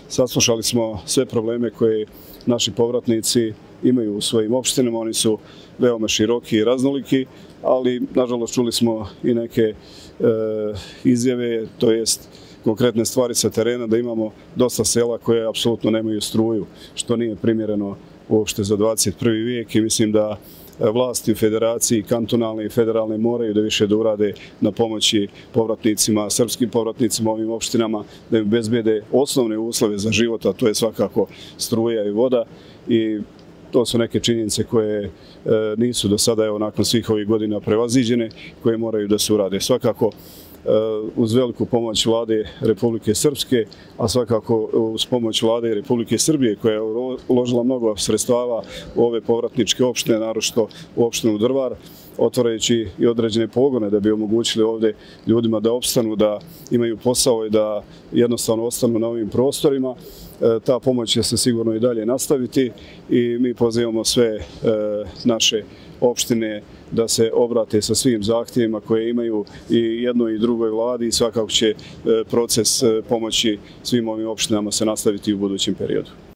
Saslušali smo sve probleme koje naši povratnici imaju u svojim opštinama. Oni su veoma široki i raznoliki, ali nažalost čuli smo i neke izjave, to jest konkretne stvari sa terena, da imamo dosta sela koje apsolutno nemaju struju, što nije primjereno uopšte za 21. vijek i mislim da vlasti u federaciji, kantonalne i federalne, moraju da više da urade na pomoći povratnicima, srpskim povratnicima ovim opštinama, da im obezbede osnovne uslove za život, a to je svakako struja i voda. I to su neke činjenice koje nisu do sada, evo, nakon svih ovih godina prevaziđene, koje moraju da se urade. Svakako, uz veliku pomoć vlade Republike Srpske, a svakako uz pomoć vlade Republike Srbije, koja je uložila mnogo sredstava u ove povratničke opštine, naročito u opštinu Drvar, otvarajući i određene pogone da bi omogućili ovde ljudima da opstanu, da imaju posao i da jednostavno ostanu na ovim prostorima. Ta pomoć će se sigurno i dalje nastaviti i mi pozivamo sve naše opštine da se obrate sa svim zahtjevima koje imaju i jednoj i drugoj vladi i svakako će proces pomoći svim ovim opštinama se nastaviti u budućem periodu.